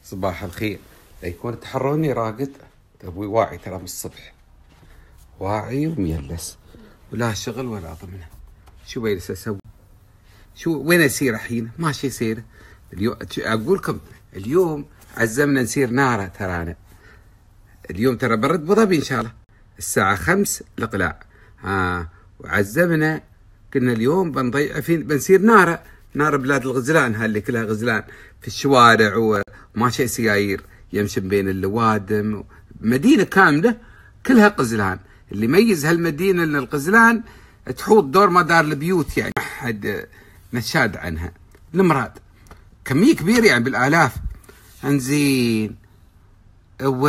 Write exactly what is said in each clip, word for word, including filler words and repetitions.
صباح الخير. يكون تحروني راقد ابوي واعي ترى من الصبح، واعي وميلس ولا شغل ولا ضمنه. شو بيلس اسوي؟ شو وين اسير الحين؟ ماشي سير اليوم. اقول لكم اليوم عزمنا نسير ناره ترانا اليوم، ترى برد ابو ظبي ان شاء الله الساعه خمس الاقلاع. ها وعزمنا قلنا اليوم بنضيع في بنسير ناره نار بلاد الغزلان، هاللي كلها غزلان في الشوارع وماشي سيايير يمشي بين اللوادم، مدينه كامله كلها غزلان. اللي يميز هالمدينه ان الغزلان تحوط دور مدار البيوت، يعني ما حد نشاد عنها. المراد كميه كبيره يعني بالالاف. انزين و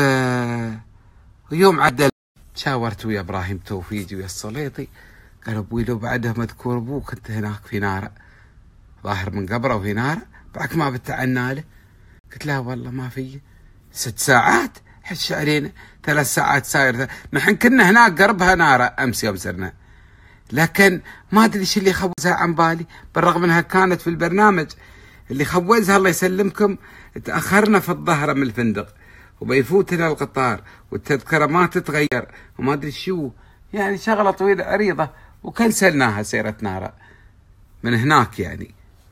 ويوم عدل شاورت ويا ابراهيم توفيقي ويا السليطي، قال ابوي لو بعدها مذكور ابوك انت هناك في ناره، ظاهر من قبره وفي ناره بعد ما بتعنا له. قلت لا والله ما في. ست ساعات حش علينا، ثلاث ساعات ساير. نحن كنا هناك قربها ناره امس يوم سرنا، لكن ما ادري ايش اللي خوزها عن بالي، بالرغم انها كانت في البرنامج. اللي خوزها الله يسلمكم تاخرنا في الظهره من الفندق وبيفوتنا القطار والتذكره ما تتغير وما ادري شو، يعني شغله طويله عريضه وكنسلناها سيره ناره من هناك يعني.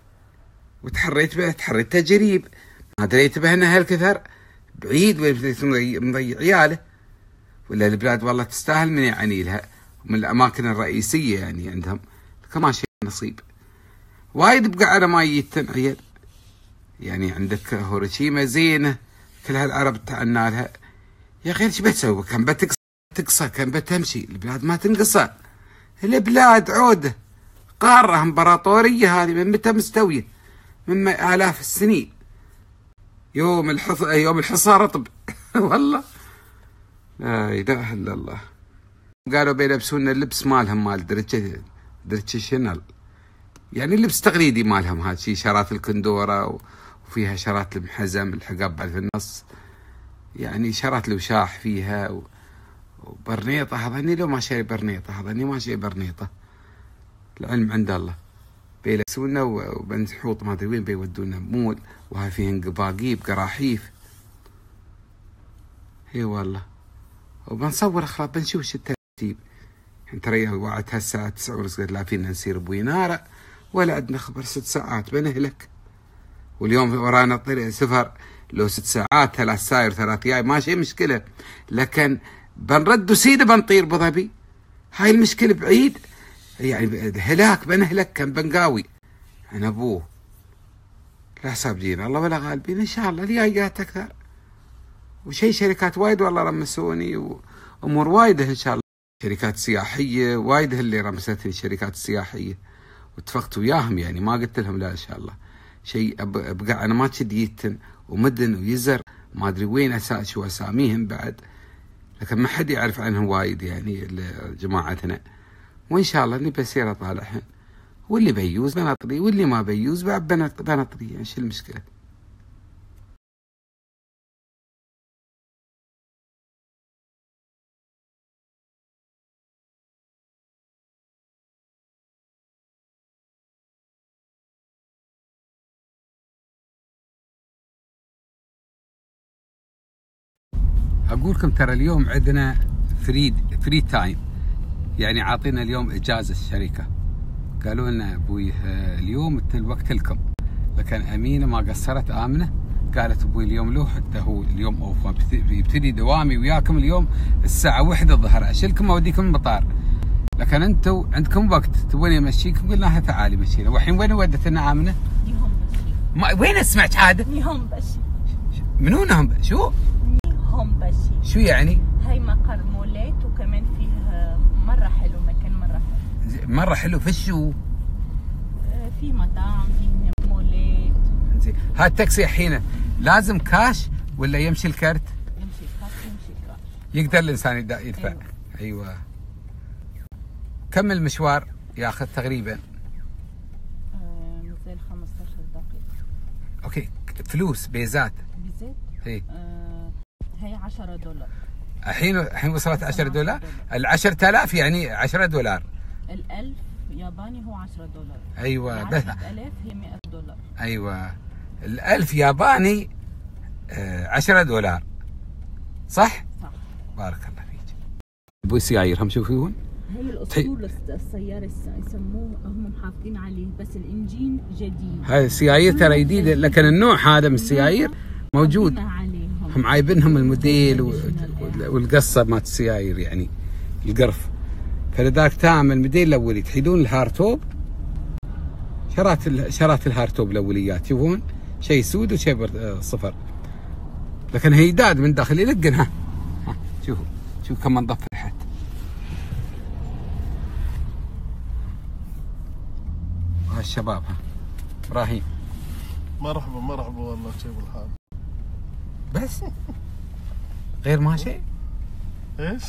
وتحريت به تحريت تجريب، ما دريت به انها هالكثر بعيد ومضيع عياله. ولا البلاد والله تستاهل من يعني لها، من الاماكن الرئيسيه يعني عندهم كمان شيء نصيب. وايد بقى على ما يتم عيال، يعني عندك هيروشيما زينه كل هالعرب تعنا لها. يا اخي ايش بتسوي؟ كان بتقصى تقصى كان بتمشي. البلاد ما تنقصى، البلاد عوده قاره امبراطوريه هذه من متى مستويه؟ من آلاف السنين. يوم الحص... يوم الحصار رطب والله لا اله الا الله. قالوا بيلبسونا اللبس مالهم مال درجة درجة شنل، يعني اللبس تقليدي مالهم هذا شيء، شارات الكندوره وفيها شارات المحزم الحقاب بعد في النص، يعني شارات الوشاح فيها و... وبرنيطه. هذاني لو ما شاري برنيطه، هذاني ما شاري برنيطه. العلم عند الله. بيلبسونا وبنحوط ما ادري وين بيودونا مول، وهاي فيهن قباقيب قراحيف. اي والله. وبنصور اخلاق بنشوف ايش الترتيب. ترى وعدتها الساعه تسعة ونص، قلت لا فينا نسير بويناره ولا عندنا خبر. ست ساعات بنهلك، واليوم ورانا طريق سفر. لو ست ساعات ثلاث ساير ثلاث جاي ماشي مشكله، لكن بنرد وسيده بنطير ابو ظبي. هاي المشكله بعيد يعني هلاك بنهلك. كان بنقاوي عن ابوه. لا صابرين الله ولا غالبين ان شاء الله. الجايات اكثر وشي شركات وايد والله رمسوني وامور وايده ان شاء الله. شركات سياحيه وايد اللي رمستني، الشركات السياحيه واتفقت وياهم، يعني ما قلت لهم لا ان شاء الله شيء. ابقى انا ما شديتن ومدن ويزر ما ادري وين اساس شو اساميهم بعد، لكن ما حد يعرف عنهم وايد يعني جماعتنا. وان شاء الله اني بسير اطالعهن، واللي بيوز بنطري واللي ما بيوز بعد بنطري. يعني شو المشكله؟ اقول لكم ترى اليوم عندنا فريد فري تايم، يعني عاطينا اليوم اجازه الشركه. قالوا لنا ابوي اليوم الوقت لكم، لكن امينه ما قصرت. امنه قالت ابوي اليوم لو حتى هو اليوم اوف يبتدي دوامي وياكم اليوم الساعه واحدة الظهر، اشيلكم اوديكم المطار، لكن انتم عندكم وقت تبوني امشيكم. قلنا لها تعالي مشينا. والحين وين ودتنا امنه؟ نيهم بشي. وين اسمعك هذا؟ نيهم بشي. منو نهم شو؟ نيهم بشي. شو يعني؟ هاي مقر مولات وكمان فيه مره حلو، مكان مره حلو. مره حلو في شو؟ في مطاعم، في مولات. زين هذا التاكسي الحين لازم كاش ولا يمشي الكرت؟ يمشي كاش يمشي كاش. يقدر الانسان يدفع. ايوه, أيوة. كم المشوار ياخذ تقريبا؟ مثل خمسطعش دقيقة. اوكي. فلوس بيزات؟ بيزات؟ اي آه هي عشرة دولار. الحين الحين وصلت عشرة دولار؟ ال عشرة آلاف يعني عشرة دولار. الألف ياباني هو عشرة دولار. ايوه. عشرة آلاف هي مئة دولار. ايوه. الألف ياباني عشرة دولار صح؟ صح. بارك الله فيك. ابوي سيايرهم شوفون هي الاسطول السيارة يسموه هم محافظين عليه بس الانجين جديد. هاي السيايير ترى جديدة لكن النوع هذا من السيايير موجود. هم عايبينهم الموديل والقصة مالت السيايير يعني القرف. فلذلك تعمل الموديل الاولي تحيدون الهارتوب شرات شرات الهارتوب الاوليات تشوفون شيء سود وشيء صفر لكن هي داد من داخل يلقنها. ها شوفوا شوفوا كم نظف الحد. هالشباب ها ابراهيم مرحبا مرحبا والله كيف الحال؟ بس غير ما شيء؟ ايش؟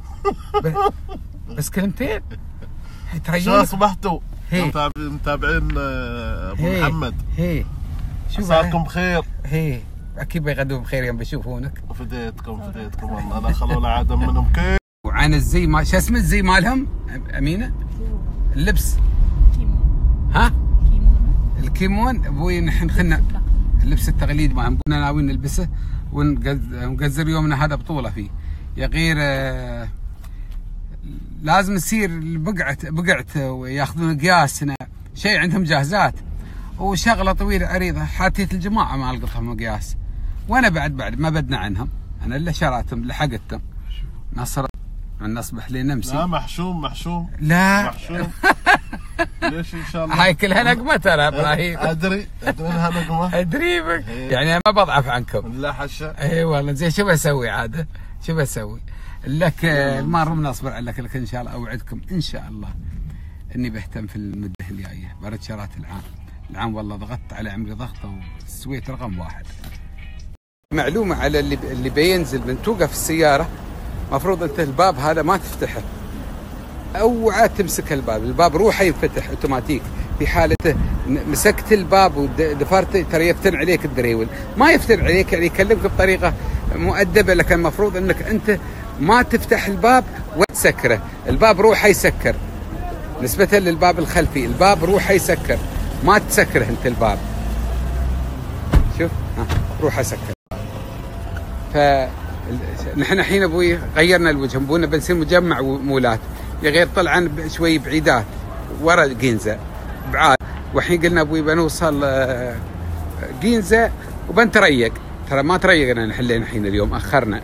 بس كلمتين. شو اصبحتوا؟ متابعين ابو هي. محمد هي شو عساكم بخير؟ هي اكيد بيغدوا بخير يوم بيشوفونك. فديتكم فديتكم والله لا خلوا لا عدم منهم كيف. وعن الزي ما شو اسمه الزي مالهم امينه؟ اللبس كيمون. ها؟ كيمون. الكيمون ابوي نحن خلنا اللبس التقليدي ما كنا ناويين نلبسه ونقزر يومنا هذا بطوله فيه. يا غير آه لازم نصير بقعه بقعه وياخذون قياس هنا شيء عندهم جاهزات وشغله طويله عريضه حاتيه الجماعه ما القطهم مقياس وانا بعد بعد ما بدنا عنهم انا الا شراتهم لحقتهم نصر نصبح لي نمسي. لا محشوم محشوم لا محشوم. ليش ان شاء الله هاي كلها نقمه ترى ابراهيم. ادري ادري انها نقمه ادري بك يعني ما بضعف عنكم. لا حشا. اي والله زين شو بسوي عاد شو بسوي لك المره بنصبر عليك لكن ان شاء الله اوعدكم ان شاء الله اني بهتم في المده الجايه برد شرات العام. العام والله ضغطت على عمري ضغطه وسويت رقم واحد. معلومه على اللي اللي بينزل من توقف السياره مفروض انت الباب هذا ما تفتحه. اوعى تمسك الباب، الباب روحه ينفتح اوتوماتيك في حالته مسكت الباب ودفرت ترى يفتن عليك الدريول، ما يفتن عليك يعني يكلمك بطريقه مؤدبه لكن المفروض انك انت ما تفتح الباب وتسكره، الباب روحه يسكر نسبة للباب الخلفي، الباب روحه يسكر ما تسكره انت الباب. شوف ها روحه يسكر. فنحن الحين ابوي غيرنا الوجه ابونا بنصير مجمع مولات يا غير طلعا شوي بعيدات ورا جينزا بعاد والحين قلنا ابوي بنوصل جينزا وبنتريق ترى ما تريقنا نحن الحين اليوم اخرنا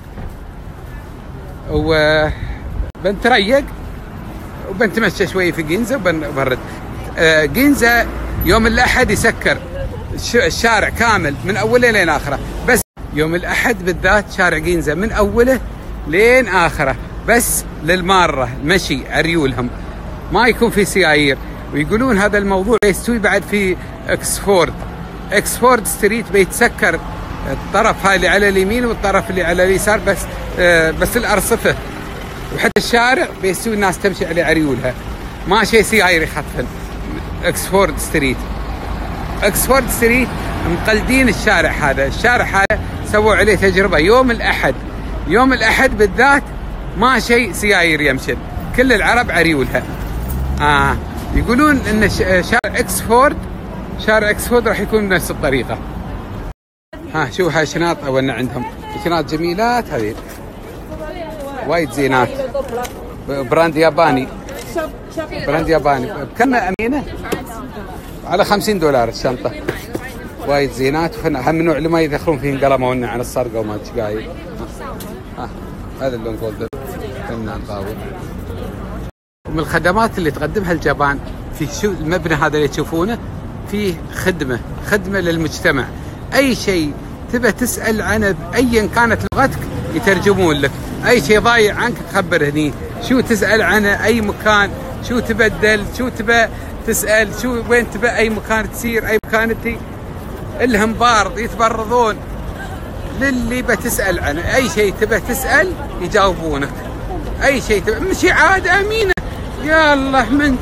وبنتريق وبنتمشى شوي في جينزا وبنبرد. جينزا يوم الاحد يسكر الشارع كامل من اوله لين اخره بس يوم الاحد بالذات شارع جينزا من اوله لين اخره بس للماره المشي عريولهم ما يكون في سيايير. ويقولون هذا الموضوع يستوي بعد في اكسفورد اكسفورد ستريت بيتسكر الطرف هاي اللي على اليمين والطرف اللي على اليسار بس آه بس الارصفه وحتى الشارع بيستوي الناس تمشي على عريولها ما شيء سيايير يخطفن. اكسفورد ستريت اكسفورد ستريت مقلدين الشارع هذا الشارع هذا سووا عليه تجربه يوم الاحد يوم الاحد بالذات ما شيء سيايير يمشي كل العرب عريولها. آه يقولون ان شارع اكسفورد شارع اكسفورد راح يكون بنفس الطريقه. ها شو هاي شناط اولنا عندهم شناط جميلات هذه وايد زينات براند ياباني براند ياباني كم امينه على خمسين دولار الشنطه وايد زينات هم من نوع اللي ما يدخلون فيهم قلمونا عن السرقه وما تشقايل. ها هذا اللون جولدن كنا نطاول. ومن الخدمات اللي تقدمها اليابان في شو المبنى هذا اللي تشوفونه فيه خدمه خدمه للمجتمع اي شيء تبى تسال عنه ايا كانت لغتك يترجمون لك اي شيء ضايع عنك تخبر هني شو تسال عنه اي مكان شو تبدل شو تبى تسال شو وين تبى اي مكان تسير اي مكان تي الهم بارض يتبرضون للي بتسال عنه اي شيء تبى تسال يجاوبونك اي شيء تبى مشي عاد امينه يا الله منك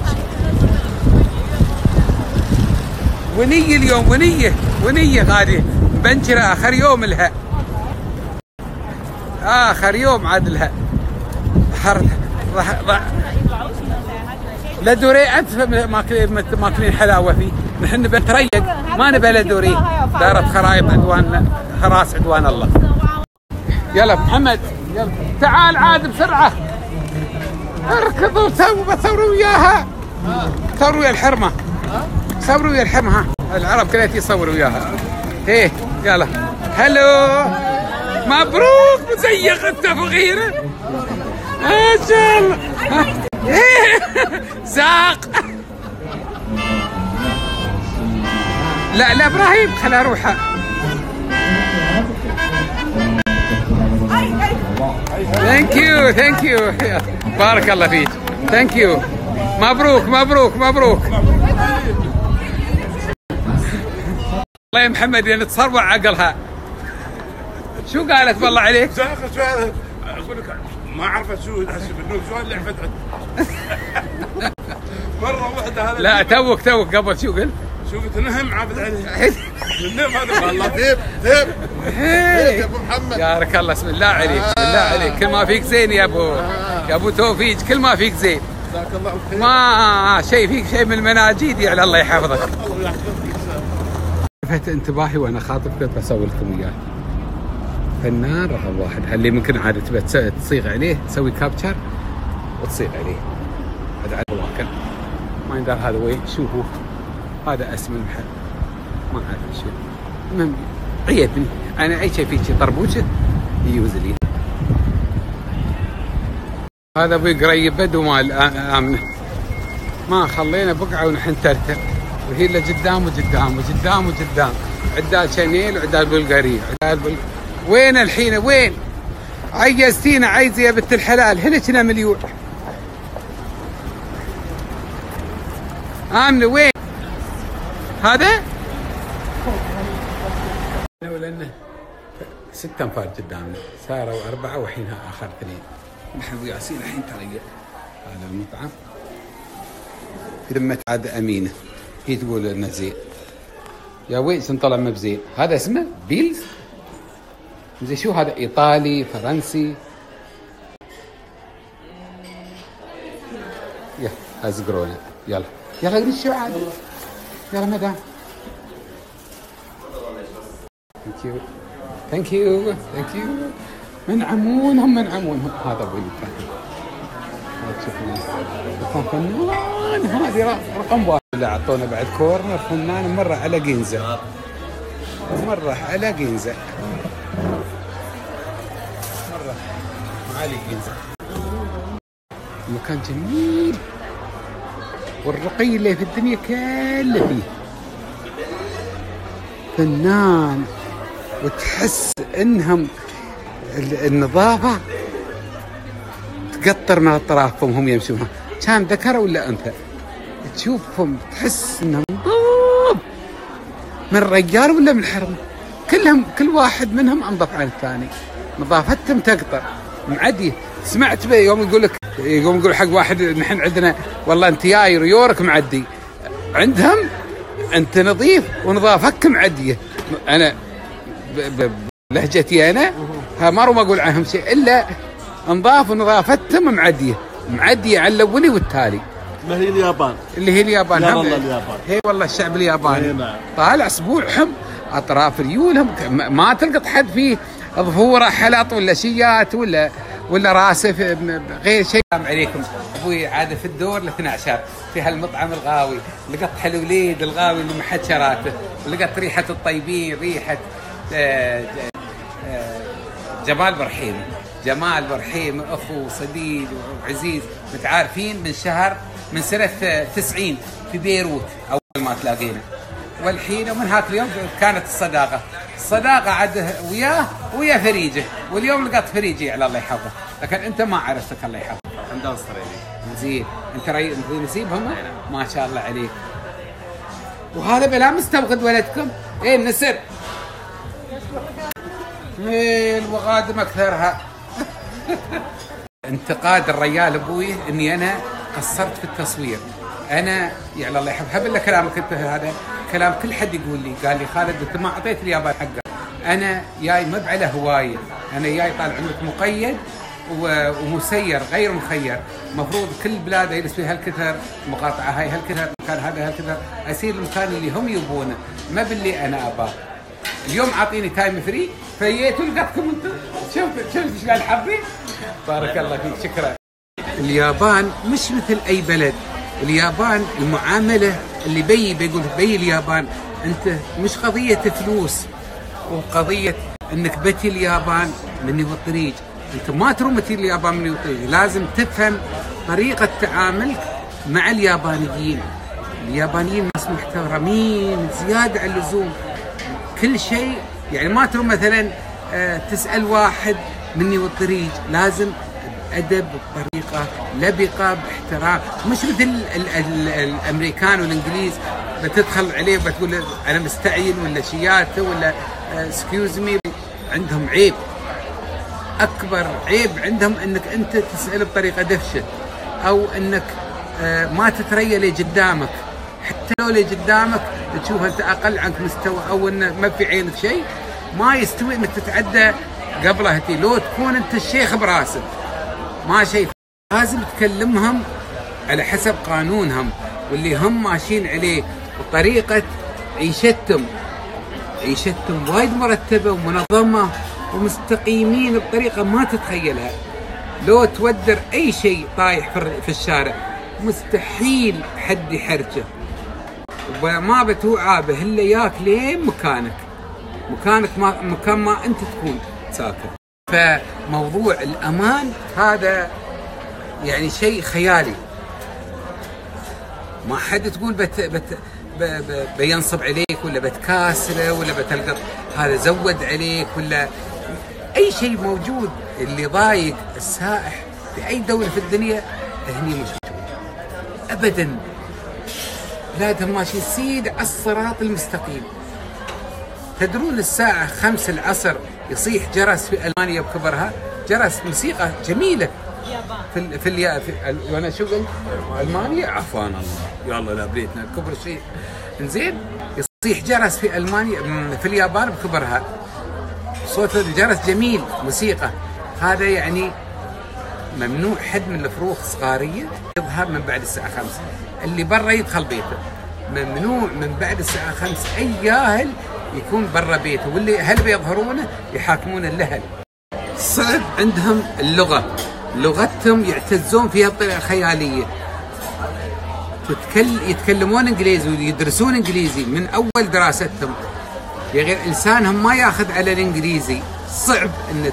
ونية اليوم ونية ونية غادي بنشر آخر يوم لها آخر يوم عاد لها حر راح راح لا دوري انت ماكلين ماكلين حلاوه فيه، نحن بنتريق ما نبى لا دوري. دارت خرايب عدوان خراس عدوان الله. يلا محمد يلا تعال عاد بسرعه اركضوا سووا بثوروا وياها. ثوروا ويا الحرمه، ثوروا ويا الحرمه. ها العرب كلها يصوروا وياها. ايه يلا هلو مبروك مزيق انت فغيره ما شاء الله. زاق. لا لا ابراهيم خلها روحها. ثانك يو ثانك يو بارك الله فيك. ثانك يو مبروك مبروك مبروك. الله يا محمد يعني تصرع عقلها. شو قالت والله عليك؟ اقول لك ما عرفت شو احسب انه شو اللي لعبت مره واحده. هذا لا توك توك قبل شو قلت؟ شو قلت نهم عابد عليه النهم هذا والله ذيب ذيب يا ابو محمد. بارك الله بسم الله عليك بسم الله عليك. كل ما فيك زين يا ابو يا ابو توفيق كل ما فيك زين. جزاك الله خير. ما شيء فيك شيء من المناجيد يعني الله يحفظك. الله يحفظك. لفت انتباهي وانا خاطبك بسوي لكم اياه. فنان رقم واحد اللي ممكن عاد تبى تصيغ عليه تسوي كابتشر وتصيغ عليه. هذا على الواقع ما يندر هذا وين شو هو. هذا اسم المحل ما اعرف شيء. المهم عيبني انا اي شيء فيه شيء طربوشه يجوز لي. هذا ابوي قريب بدو مال امنه ما خلينا بقعه ونحن ترتب وهي اللي قدام وقدام وقدام وقدام. عدال شنيل وعدال بلغاريه عدال بل... وين الحين وين؟ عيزتينا عايزه يا بنت الحلال. هلكنا مليون. آمنة وين؟ هذا؟ ولأنه ست أنفار قدامنا صاروا أربعة وحينها آخر اثنين. نحن وياسين الحين تريق. هذا المطعم ثم عاد أمينة هي تقول لنا زين. يا ويس طلع ما بزين. هذا اسمه بيلز؟ زي شو هذا ايطالي فرنسي؟ يلا ازقرونا يلا يلا نشوف عاد يلا مدام. ثانك يو ثانك يو ثانك يو. منعمونهم منعمونهم. هذا ابوي الفنان. هذا فنان. هذه رقم واحد. اعطونا بعد كورنر فنان مره على جينزا مره على جينزا مرة علي جينزا. مكان جميل والرقي اللي في الدنيا كله فيه. فنان وتحس انهم النظافة تقطر من اطرافهم هم يمشون. كان ذكر ولا انثى تشوفهم تحس انهم من رجال ولا من حرم. كلهم كل واحد منهم انظف عن الثاني. نظافتهم تقطر معدي. سمعت به يوم يقول لك يوم يقول حق واحد نحن عندنا والله انت جاي ريورك معدي. عندهم انت نظيف ونظافتك معديه. انا بلهجتي انا ها ما ما اقول عنهم شيء الا نظاف ونظافتهم معديه معديه على الاولي والتالي. ما هي اليابان اللي هي اليابان. لا والله اليابان. هي والله الشعب الياباني نعم. طالع اسبوعهم اطراف ريولهم ما تلقط حد فيه ظهوره حلط ولا شيات ولا ولا راسه غير شيء. السلام عليكم. ابوي عاد في الدور الاثنى عشر في هالمطعم الغاوي. لقط حلوليد الغاوي اللي محد شراته. لقط ريحه الطيبين ريحه جمال برحيم. جمال برحيم اخو صديق وعزيز متعارفين من شهر من سنه تسعين في بيروت اول ما تلاقينا. والحين ومن هاك اليوم كانت الصداقه. الصداقه عاد وياه ويا فريجه. واليوم لقيت فريجي على الله يحفظه. لكن انت ما عرفتك الله يحفظك. عندنا صريلي زين. انت ري نسيب هم ما شاء الله عليك. وهذا بلا مستبغض ولدكم. ايه النسر ايه الوغادم اكثرها. انتقاد الريال ابوي اني انا قصرت في التصوير. انا يا الله يحفظ هبل لك كلامك انت. هذا كلام كل حد يقول لي. قال لي خالد انت ما اعطيت اليابان حقه. انا جاي ما على هوايه. انا جاي طالع عندك مقيد ومسير غير مخير. مفروض كل بلاد يجلس فيها هالكثر مقاطعه، هاي هالكثر، المكان هذا هالكثر، اسير المكان اللي هم يبونه، ما باللي انا اباه. اليوم عاطيني تايم فري فجيتوا لقيتكم انتم. شوف شوف شلون حابين. بارك الله فيك، شكرا. اليابان مش مثل اي بلد. اليابان المعامله اللي بي بيقول بي اليابان، انت مش قضيه فلوس وقضيه انك بتي اليابان مني والطريق. انت ما تروم تجي اليابان مني والطريق، لازم تفهم طريقه تعاملك مع اليابانيين. اليابانيين ناس محترمين زياده عن اللزوم. كل شيء يعني ما تروم مثلا تسال واحد مني والطريق، لازم بأدب بطريقة لبقة باحترام، مش مثل ال ال ال الأمريكان والإنجليز بتدخل عليه وبتقول أنا مستعين ولا شياته ولا اسكيوز مي. عندهم عيب، أكبر عيب عندهم أنك أنت تسأل بطريقة دفشة، أو أنك ما تتريى لي قدامك، حتى لو لي قدامك تشوف أنت أقل عنك مستوى أو أن ما في عينك شيء، ما يستوي أنك تتعدى قبلها. لو تكون أنت الشيخ براسك ما شيء، لازم تكلمهم على حسب قانونهم واللي هم ماشيين عليه وطريقة عيشتهم. عيشتهم وايد مرتبة ومنظمة ومستقيمين بطريقة ما تتخيلها. لو تودر أي شيء طايح في الشارع مستحيل حد يحرجه، وما بتوعابه إلا ياك لين مكانك مكانك ما مكان ما أنت تكون ساكن. فموضوع الأمان هذا يعني شيء خيالي. ما حد تقول بت بت بينصب عليك ولا بتكاسره ولا بتلقط هذا زود عليك ولا أي شيء موجود. اللي ضايق السائح في أي دولة في الدنيا هني مش موجود أبدا. بلادهم ماشيين سيد على الصراط المستقيم. تدرون الساعة خمس العصر يصيح جرس في ألمانيا بكبرها، جرس موسيقى جميلة في في, في, في وانا شو قلت؟ ألمانيا عفان الله يلا لا بريتنا كبر شيء. انزين يصيح جرس في ألمانيا في اليابان بكبرها، صوت الجرس جميل موسيقى. هذا يعني ممنوع حد من الفروخ صغارية يظهر من بعد الساعة خمسة. اللي برا يدخل بيته، ممنوع من بعد الساعة خمسة أي جاهل يكون برا بيته، واللي هل بيظهرونه يحاكمون الأهل. صعب عندهم اللغة، لغتهم يعتزون فيها بطريقة خيالية. تتكل يتكلمون انجليزي ويدرسون انجليزي من اول دراستهم. يا غير لسانهم ما ياخذ على الانجليزي. صعب ان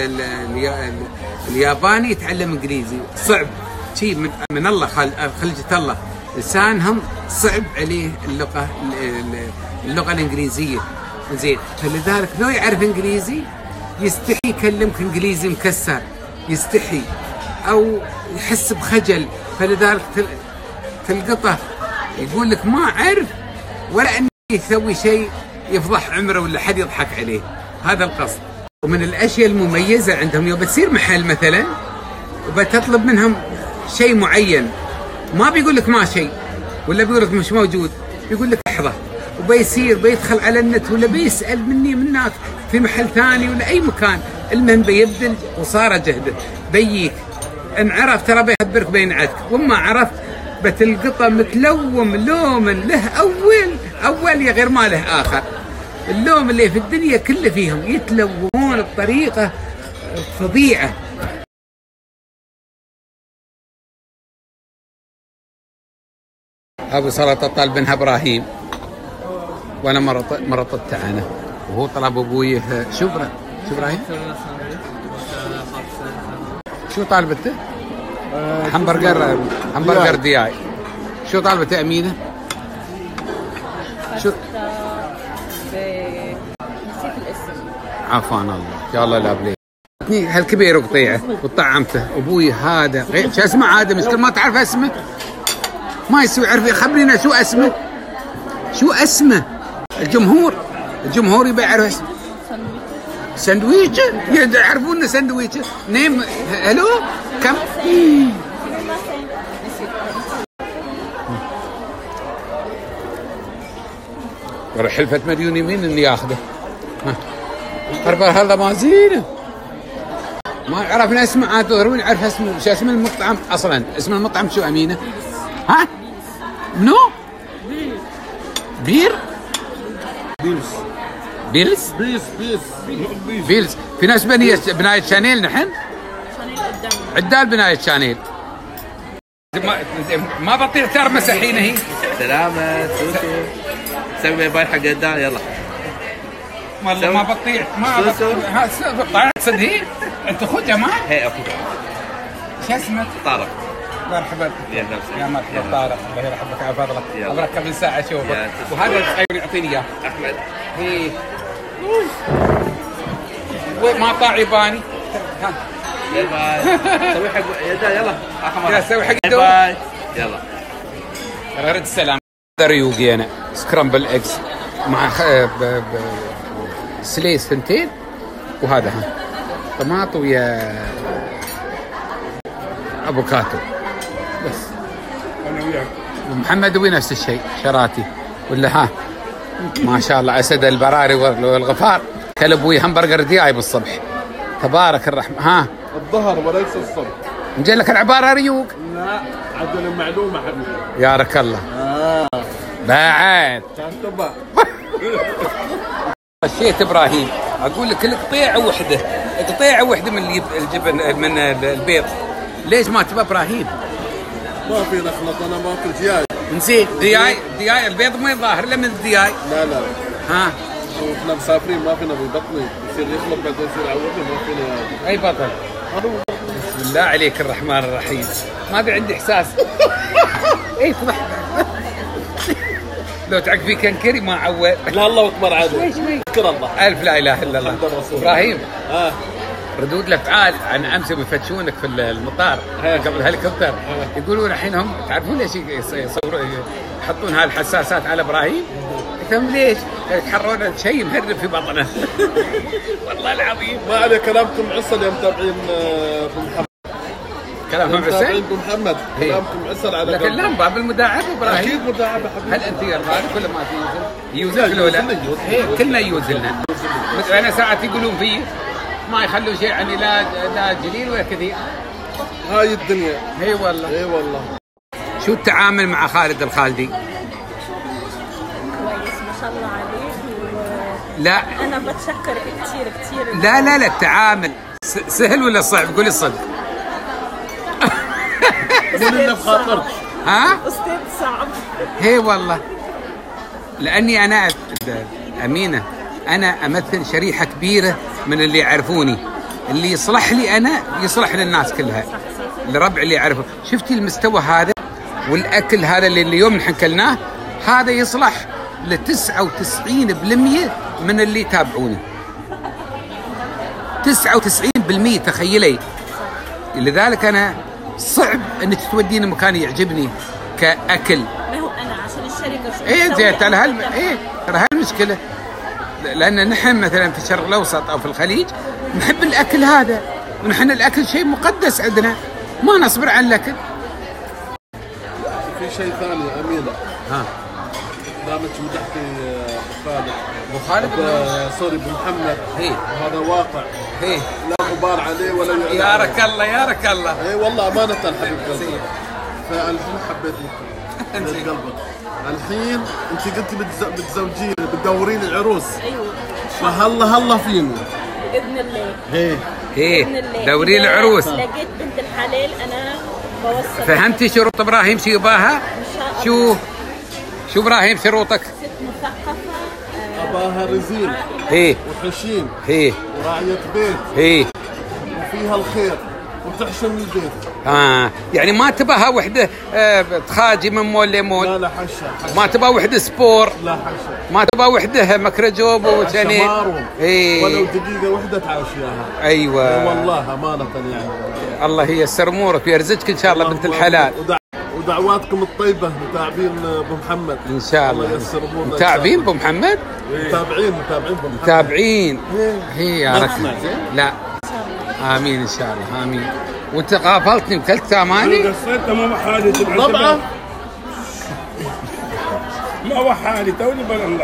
الياباني يتعلم انجليزي، صعب شيء من, من الله خلجة الله. لسانهم صعب عليه اللغة اللغة الانجليزية. زين فلذلك لو يعرف انجليزي يستحي يكلمك انجليزي مكسر، يستحي او يحس بخجل. فلذلك تلقطه يقول لك ما اعرف ولا انه يسوي شيء يفضح عمره ولا حد يضحك عليه. هذا القصد. ومن الاشياء المميزه عندهم يوم بتصير محل مثلا وبتطلب منهم شيء معين، ما بيقول لك ما شيء ولا بيقول لك مش موجود، بيقول لك لحظه وبيصير بيدخل على النت ولا بيسال مني منك في محل ثاني ولا اي مكان. المهم بيبذل وصار جهده بيك. ان عرف ترى بيخبرك بينعتك، وما عرفت بتلقطه متلوم لوما له اول اول يا غير ما له اخر. اللوم اللي في الدنيا كله فيهم يتلومون بطريقه فظيعه. ابو سلطه طلب منها ابراهيم وانا مرضت مرضت انا وهو طلب ابوي. شو برا شو ابراهيم شو طالبته؟ همبرجر همبرجر دياي. شو طالبته امينه؟ شو نسيت الاسم. عفان الله يا الله لا بلي هالكبير وقطيعه وطعمته. ابوي هذا غير شو اسمه عاده مشكلة ما تعرف اسمه، ما يسوي. عرفي خبرينا شو اسمه، شو اسمه. الجمهور الجمهور يبي يعرف اسمه. سندويتش يعرفون سندويتش نيم. هلو كم ورا حلفة مليون يمين اني ياخذه. هربا هذا ما زينه. ما عرفنا اسمه عاد ضروري نعرف اسمه. شو اسم المطعم اصلا؟ اسم المطعم شو امينه؟ ها؟ منو؟ بير؟ بيلز بيلز؟ بيس بيس بيلز. في ناس بنية بناية شانيل نحن؟ شانيل قدام. عدال بناية شانيل. ما ما بطيء ترمس الحين هي. سلامة سوسو سوي باي حق قدام يلا. والله ما بطيء ما بطيء. طارق صدق انت اخو جمال؟ هي اخوك شو اسمك؟ طارق. مرحبا يا نفسك. يا مرحبا طارق، الله يرحمك على فضلك. يلا. عمرك قبل ساعة اشوفك. يا وهذا ايضا يعطيني اياه. احمد. ايه وين ما طاع يباني. ها باي باي. سوي حق يلا يلا اخر مرة. يا سوي حق باي الدور. باي يلا. رد السلام. ريوقي انا سكرامبل اكس مع خ... ب... ب... سليس ثنتين وهذا ها طماط ويا افوكاتو بس. انا وياك. ومحمد وي نفس الشيء شراتي ولا ها. ما شاء الله اسد البراري والغفار. كلب وي همبرجر دياي بالصبح. تبارك الرحمن. ها الظهر وليس الصبح. نجي لك العباره ريوق. لا عدل المعلومة حبيبي. يارك الله. اه بعد كان تبع. خشيت ابراهيم اقول لك قطيعه وحده قطيعه وحده من اللي الجبن من البيض. ليش ما تبى ابراهيم؟ ما في نخلط انا باكل دياي. نسيت دياي دياي البيض ما يظاهر الا من الدياي. لا لا ها واحنا مسافرين ما فينا ببطني يصير يخلط بعدين يصير يعوضني ما فينا. اي بطل. بسم الله عليك الرحمن الرحيم. ما ادري عندي احساس. اي تضحك. لو تعق في كنكري ما عود. لا الله اكبر عاد. شوي شوي. شكر الله. الف لا اله الا الله. ابراهيم اه ردود الافعال عن امس يفتشونك في المطار قبل الهليكوبتر يقولون الحين هم تعرفون ليش يصوروا يحطون هاي الحساسات على ابراهيم؟ قلت لهم ليش؟ يتحرون شيء مهرب في بطنه. والله العظيم. ما عليه كلامكم عسل يا متابعين ابو محمد. كلامهم متابعين عسل؟ ابو محمد كلامكم عسل على لكن لا باب المداعبه ابراهيم. اكيد مداعبه حبيبي. هل انت يرضى كل ما يوزن؟ يوزن ولا؟ كلنا يوزلنا. انا ساعات يقولون فيه ما يخلوا شيء عني لا لا جليل ولا كثير. هاي الدنيا. اي والله. اي والله. شو التعامل مع خالد الخالدي؟ كويس ما شاء الله عليه. لا وانا بتشكر كثير كثير. لا لا لا التعامل سهل ولا صعب؟ قولي الصدق. قولي لنا بخاطرك. ها؟ استاذ صعب. هي والله. لاني انا امينه انا امثل شريحه كبيره من اللي يعرفوني. اللي يصلح لي انا يصلح للناس كلها. الربع اللي يعرفه. شفتي المستوى هذا والاكل هذا اللي اليوم نحن كلناه هذا يصلح ل تسعة وتسعين بالمئة من اللي يتابعوني. تسعة وتسعين بالمئة تخيلي. لذلك انا صعب انك توديني مكان يعجبني كاكل. ما هو انا عشان الشركه شو ايه بتسوي؟ زين هل ايه ترى هالمشكله. لان نحن مثلا في الشرق الاوسط او في الخليج نحب الاكل هذا ونحن الاكل شيء مقدس عندنا ما نصبر على الاكل. في شيء ثاني امينه. ها دامك مدحتي ابو خالد. ابو خالد أبو- سوري ابو محمد. هي وهذا واقع هي لا غبار عليه ولا يعلى يا عليه. رك الله يا رك الله. اي والله امانه حبيب قلبي. فالحين حبيت من قلبك. الحين انت قلتي بتز- بتزوجين بتدورين العروس. ايوه فهلا هلا فيني. باذن الله. ايه باذن هي الله. دوري إذا العروس. لقيت بنت الحلال انا بوصل. فهمتي شروط ابراهيم شو يباها؟ ان شاء الله. شو شو ابراهيم شروطك؟ ست مثقفه. آه، اباها رزين هي وحشيم هي وراعية بيت هي وفيها الخير وتحشم البيت. اه يعني ما تباها وحده آه تخاجي من مول لمول. لا لا حشة, حشة. ما تبى وحده سبور. لا حشة. ما تبى وحده مكرجوب وشني. شمارو. اي ولو دقيقة وحدة تعاشيها. ايوه اي والله امانة يعني. الله ييسر امورك ويرزقك ان شاء الله بنت الحلال. ودع... ودعواتكم الطيبة متابعين ابو محمد. ان شاء الله. الله ييسر امورنا. متابعين ابو محمد؟ متابعين متابعين ابو محمد. متابعين. هي يا ما رك. تسمع زين؟ لا امين ان شاء الله امين. وانت قافلتني وكلت ثماني؟ قصيت ما حالي تبع طبعا. ما هو حالي توني بلا.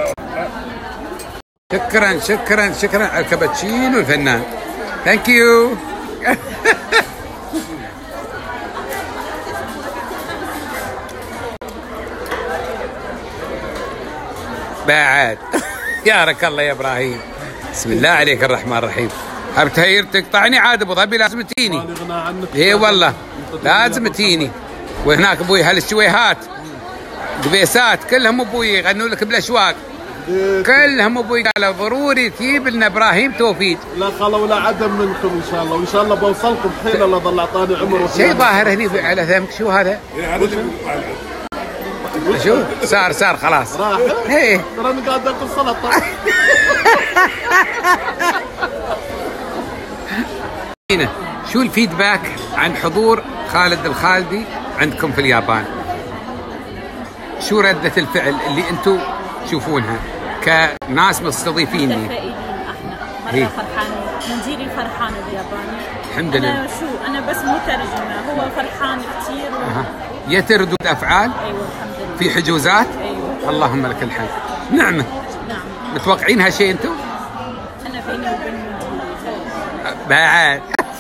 شكرا شكرا شكرا على الكابتشينو الفنان. ثانك يو. بعد يارك الله يا ابراهيم. بسم الله عليك الرحمن الرحيم. ابتهير تقطعني عاد ابو ظبي لازم تجيني. اي والله لازم تجيني. وهناك ابوي هالشويهات قبيسات كلهم ابوي يغنوا لك بالاشواق كلهم ابوي قالوا ضروري تجيب لنا ابراهيم توفيق. لا خلا ولا عدم منكم ان شاء الله، وان شاء الله بوصلكم حين الله ضل اعطاني عمر. شيء ظاهر هني على ثمك شو هذا؟ شو صار صار خلاص راح. ايه ترى انا قاعد اكل سلطه. شو الفيدباك عن حضور خالد الخالدي عندكم في اليابان؟ شو ردة الفعل اللي انتم تشوفونها كناس مستضيفيني؟ متفائلين احنا هي. مرة فرحانين، منزيري فرحان الياباني. الحمد لله. انا شو انا بس مترجمة، هو فرحان كثير و... أه. يت ردود افعال؟ ايوه الحمد لله. في حجوزات؟ ايوه اللهم لك الحمد. نعمة. نعم. متوقعين هالشيء انتم؟ انا بيني وبين مديري بعد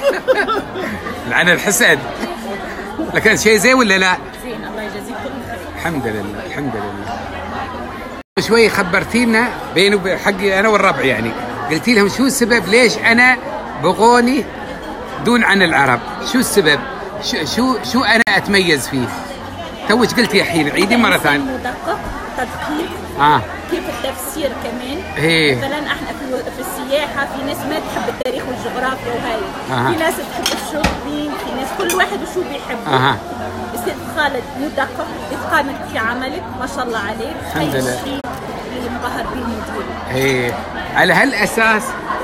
لعن الحسد. لكن شيء زين ولا لا؟ زين، الله يجازيك كل خير. الحمد لله الحمد لله. شوي خبرتينا بيني وبين حقي انا والربع، يعني قلتي لهم شو السبب ليش انا بغوني دون عن العرب؟ شو السبب؟ شو شو شو انا اتميز فيه؟ توش قلتي الحين عيدي مره ثانيه. مدقق، تدقيق، اه كيف التفسير كمان. ايه مثلا احنا في في السياحه في ناس ما تحب التاريخ والجغرافيا وهاي. آه. في ناس تحب الشوبينج، في ناس كل واحد وشو بيحب. اها استاذ خالد مدقق، اتقانك في عملك ما شاء الله عليك. الحمد هاي لله. الشيء اللي انبهر به مديري. ايه على هالاساس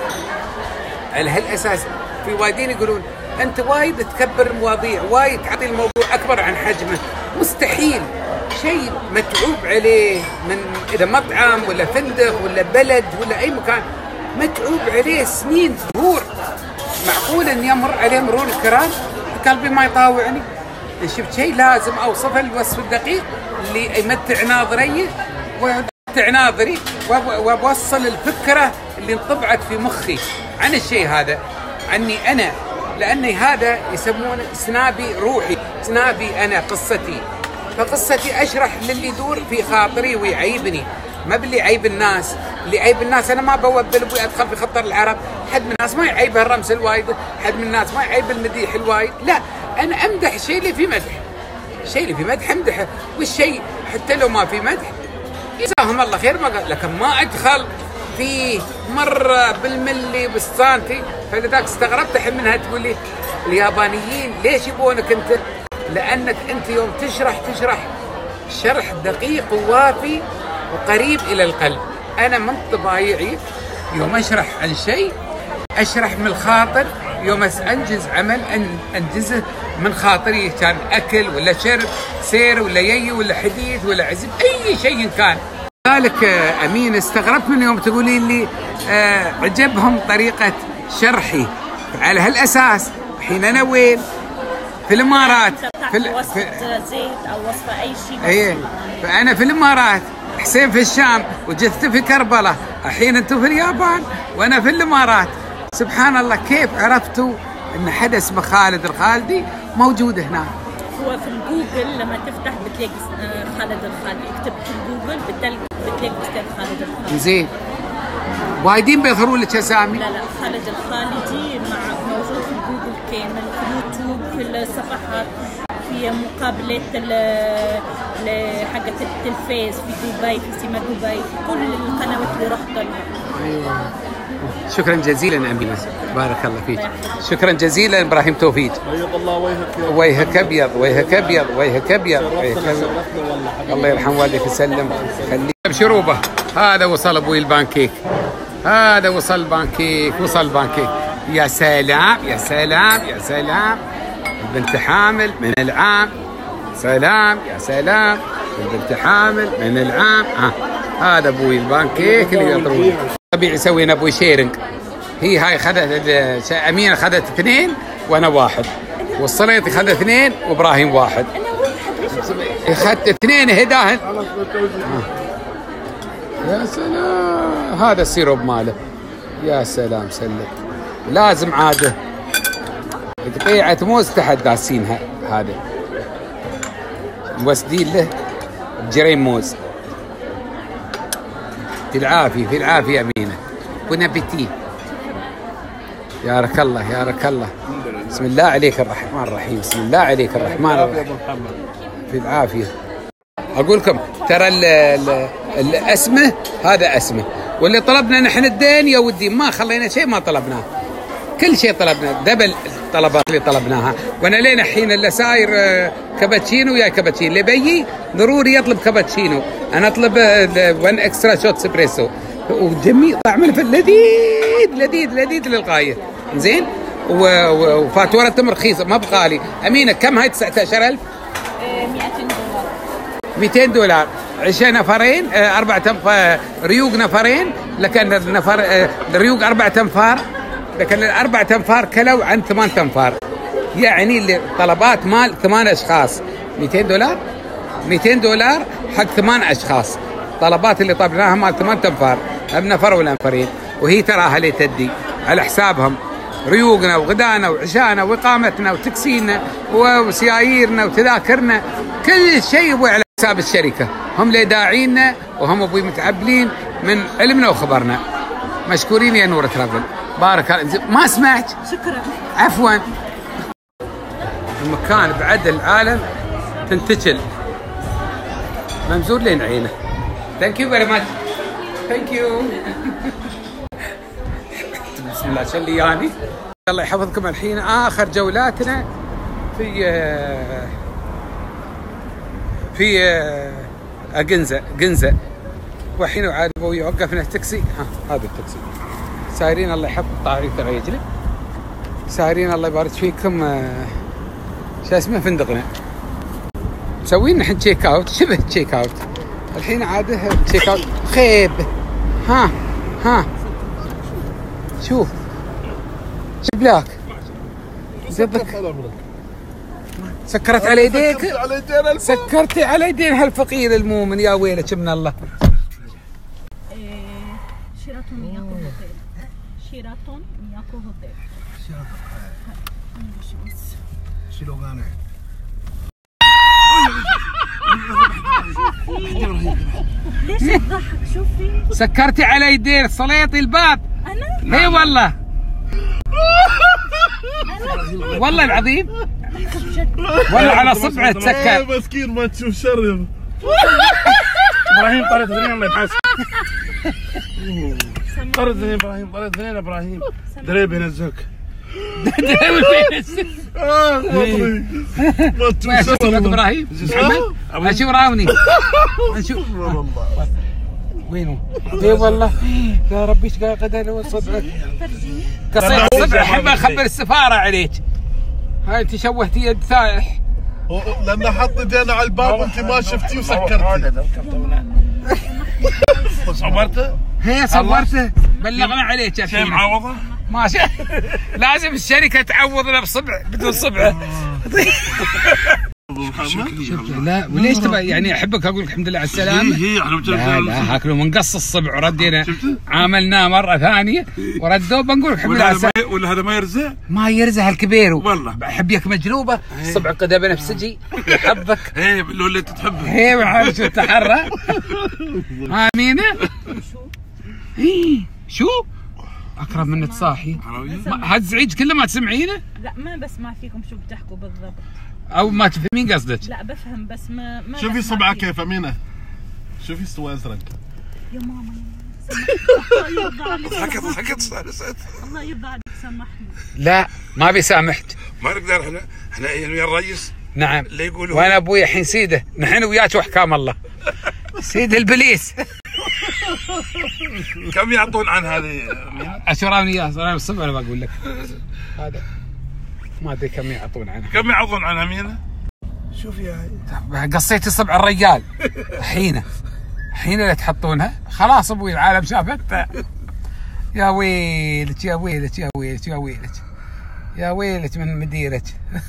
على هالاساس في وايدين يقولون انت وايد تكبر المواضيع، وايد تعطي الموضوع اكبر عن حجمه. مستحيل، شيء متعوب عليه من اذا مطعم ولا فندق ولا بلد ولا اي مكان، متعوب عليه سنين شهور. معقول ان يمر عليه مرور الكرام؟ قلبي ما يطاوعني. شفت شيء لازم اوصفه الوصف الدقيق اللي يمتع ناظريه ويمتع ناظري وبوصل الفكره اللي انطبعت في مخي عن الشيء هذا، عني انا، لاني هذا يسمونه سنابي روحي، سنابي انا، قصتي. فقصتي اشرح للي يدور في خاطري ويعيبني، ما باللي عيب الناس. اللي عيب الناس انا ما بوبل ابوي ادخل في خطر العرب. حد من الناس ما يعيب الرمز الوايد، حد من الناس ما يعيب المديح الوايد. لا، انا امدح الشيء اللي في مدح، الشيء اللي في مدح امدحه، والشيء حتى لو ما في مدح جزاهم الله خير ما قال. لكن ما ادخل في مره بالملي بسطانتي. فلذلك استغربت الحين منها تقول لي اليابانيين ليش يبونك انت؟ لانك انت يوم تشرح تشرح شرح دقيق ووافي وقريب الى القلب. انا من طبايعي يوم اشرح عن شيء اشرح من الخاطر، يوم انجز عمل ان انجزه من خاطري، كان اكل ولا شرب، سير ولا يي ولا حديث ولا عزب، اي شيء كان. لذلك امين استغربت من يوم تقولي لي آه عجبهم طريقه شرحي. على هالاساس الحين انا وين؟ في الامارات، في وصفة زيت او وصفة اي شيء. ايه فانا في الامارات، حسين في الشام، وجثت في كربلاء، الحين انتم في اليابان وانا في الامارات. سبحان الله، كيف عرفتوا ان حدا اسمه خالد الخالدي موجود هناك؟ هو في الجوجل لما تفتح بتلاقي خالد الخالدي، اكتب في الجوجل بتلاقي استاذ خالد الخالدي. زين، وايدين بيظهروا لك اسامي؟ لا لا، خالد الخالدي مع موجود في الجوجل كامل، في اليوتيوب، في الصفحات، في مقابلات حقت التلفاز في دبي، في سيما دبي، في كل القنوات اللي رحت لها. ايوه. شكرا جزيلا امينه، بارك الله فيك. شكرا جزيلا ابراهيم توفيق. بيض الله وجهك يا وجهك ابيض، وجهك ابيض، وجهك ابيض. الله يرحم والديك ويسلم. خليك بشروبه. هذا وصل ابوي البانكيك، هذا وصل البانكيك، وصل البانكيك. يا سلام يا سلام يا سلام، البنت حامل من العام. سلام يا سلام، البنت حامل من العام. ها هذا ابوي البانكيك اللي يطرون. طبيعي سوينا ابوي شيرنج. هي هاي خذت امينه، خذت اثنين وانا واحد، والصليطي خذ اثنين وابراهيم واحد. اخذت اثنين هداهن. يا سلام، هذا السيروب ماله. يا سلام، سلم لازم عاده. قطيعة موز تحت داسينها هذا موسدين له بجرين موز. في العافية في العافية أمينة. بون أبيتي. يا رك الله يا رك الله. بسم الله عليك الرحمن الرحيم. بسم الله عليك الرحمن الرحيم. في العافية. أقول لكم ترى الأسمة هذا أسمة، واللي طلبنا نحن الدين يا ودي ما خلينا شيء ما طلبناه، كل شيء طلبنا دبل الطلبات اللي طلبناها. وانا لين الحين اللي ساير كابتشينو ويا كابتشينو اللي بيجي ضروري يطلب كابتشينو، انا اطلب وان اكسترا شوت اسبريسو وجميل طعم لذيذ لذيذ لذيذ للغايه. زين وفاتوره تمر رخيصه ما بغالي. امينه كم هاي تسعة عشر ألف؟ مئتين دولار. مئتين دولار عشاء نفرين أربعة أنفار ريوق نفرين، لكن النفر الريوق أربعة أنفار، لكن الأربعة أنفار كلوا عن ثمان أنفار، يعني اللي طلبات مال ثمان أشخاص. مئتين دولار مئتين دولار حق ثمان أشخاص، طلبات اللي طلبناها مال ثمان أنفار هم نفر ولا نفرين، وهي تراها اللي تدي على حسابهم ريوقنا وغدانا وعشانا وإقامتنا وتكسينا وسياييرنا وتذاكرنا، كل شيء يبوي على حساب الشركة. هم اللي داعينا وهم ابوي متعبلين من علمنا وخبرنا. مشكورين يا نور ترافل. بارك الله. ما سمعت؟ شكرا. عفوا. المكان بعد العالم تنتشل ممزور لين عينه. ثانك يو فيري ماتش. ثانك يو. بسم الله شلي يعني. الله يحفظكم. الحين اخر جولاتنا في في أجنزة جنزة، والحين عاد ابوي وقفنا تاكسي. ها هذا التاكسي سايرين الله يحفظ طارق ترى يجري سايرين الله يبارك فيكم. شو اسمه فندقنا مسوين نحن تشيك اوت شبه تشيك اوت الحين عاده تشيك اوت خيب. ها ها شوف شبلاك زبك سكرت على يديك سكرتي على يدين هالفقير المؤمن يا ويلك من الله. شيراتون مياكو هوتيل. شيراتون مياكو هوتيل. شيلوغانا. ليش تضحك؟ شوفي سكرتي على يدين صليتي الباب. انا؟ اي والله والله العظيم والله على صبعه تسكر. مسكين ما تشوف شر. ابراهيم طرد اثنين الله يبحث. طرد اثنين ابراهيم طرد اثنين ابراهيم دريب ينزلك. اه والله ما تشوف شر ابراهيم. اشوف راوني اشوف وينه؟ اي والله يا ربي ايش قاعد قدر صبعك قصيت صبع احب اخبر السفاره عليك. هاي انت شوهتي يد سائح لان حط ايدينا على الباب وانت ما شفتي وسكرتي. صورته؟ هي صورته بلغنا عليك. شيء معوضه؟ ما شاء لازم الشركه تعوضنا بصبع بدون صبعه. لا وليش تبغى يعني احبك اقول لك الحمد لله على السلامه. هي احنا لا لا هاكلوا منقص الصبع وردينا عاملناه مره ثانيه وردوه بنقول الحمد لله على السلامه. ولا هذا ما يرزق؟ ما يرزق الكبير والله بحبيك مجلوبه الصبع قدها بنفسجي يحبك. ايه لو اللي تحبه ايه ما شو تحرى. امينه ايه شو اقرب منك صاحي هالزعيج كله ما تسمعينه؟ لا ما بسمع فيكم شو بتحكوا بالضبط او ما تفهمين قصدك؟ لا بفهم بس ما ما شوفي صبعك كيف امينه. شوفي استوى ازرق. يا ماما الله يرضى عليك. ضحكت ضحكت صارت. الله يرضى عليك سامحني. لا ما بيسامحك. ما نقدر احنا احنا ويا الرئيس. نعم اللي يقولوا وانا ابوي الحين سيده نحن وياك واحكام الله. سيد البليس. كم يعطون عن هذه؟ اشوراني اياه انا بالصبح انا بقول لك هذا ما ادري كم يعطون عنها. كم يعطون عنها مينا؟ شوف يا هاي قصيتي صبع الرجال الحين الحين اللي تحطونها خلاص ابوي العالم شافتها. يا ويلك يا ويلك يا ويلك يا ويلك يا ويلك من مديرك.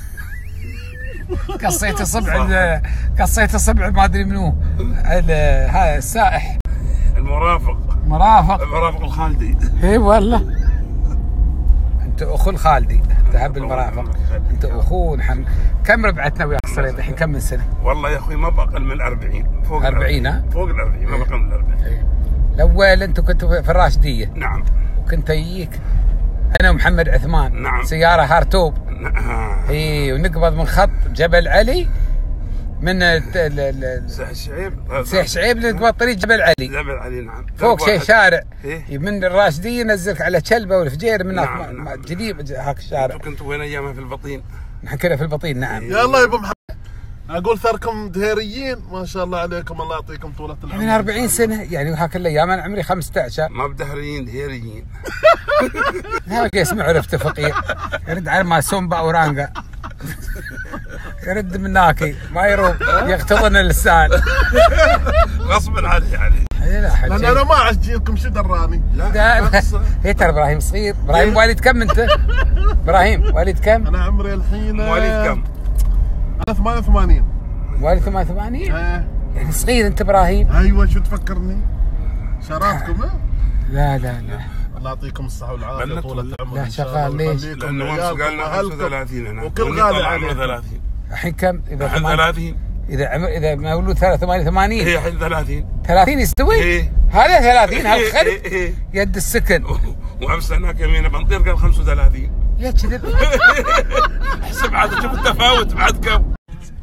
قصيت صبع قصيت صبع ما ادري منو هذا السائح المرافق مرافق المرافق الخالدي. اي والله انت اخو الخالدي تهب المرافق. انت اخو محمد. كم ربعتنا وياك صريت الحين كم من سنه؟ والله يا اخوي ما بقل من أربعين. فوق أربعين. ها فوق ال أربعين ما بقل من أربعين. ايه. الاول انتم كنتوا في الراشديه. نعم. وكنت اجيك انا ومحمد عثمان. نعم. سياره هارتوب. نعم. اي ونقبض من خط جبل علي من سيح شعيب. سيح شعيب نقبض طريق جبل علي. جبل علي نعم. فوق شيء شارع. إيه؟ من الراشديه ينزلك على شلبه والفجير من نعم. نعم. نعم. جديد هاك الشارع. كنت وين ايامها في البطين؟ نحن كنا في البطين. نعم. يا الله يا ابو محمد اقول ثاركم دهيريين ما شاء الله عليكم، الله يعطيكم طولة العمر. من أربعين سنه يعني وهاك الايام انا عمري خمسة عشر. ما بدهريين دهيريين. هذا اسمه عرفت فقير يرد على ما سومبا ورانقا يرد من ناكي ما يروح يقتضن اللسان غصبا علي يعني. لان انا ما عشجيكم شو دراني. لا هي ترى ابراهيم صغير. ابراهيم والد كم انت؟ ابراهيم والد كم؟ انا عمري الحين مواليد كم؟ انا ثمانية وثمانين. والد ثمانية وثمانين؟ ايه يعني صغير انت ابراهيم. ايوه شو تفكرني؟ شراتكم ها؟ لا لا لا الله يعطيكم الصحة والعافية طولة العمر. لا شغال ليش؟ لأنه ما قالنا خمسة وثلاثين هنا وكل غالي عليه ثلاثين. الحين كم؟ إذا الحين ثلاثين. إذا عمر إذا مولود ثمانية وثمانين. هي الحين ثلاثين. ثلاثين يستوي؟ إيه. هذا ثلاثين هالخرب إيه إيه. يد السكن. وأمس هناك يمين بنطير قال خمسة وثلاثين. يا كذب. احسب عاد شوف التفاوت بعد كم.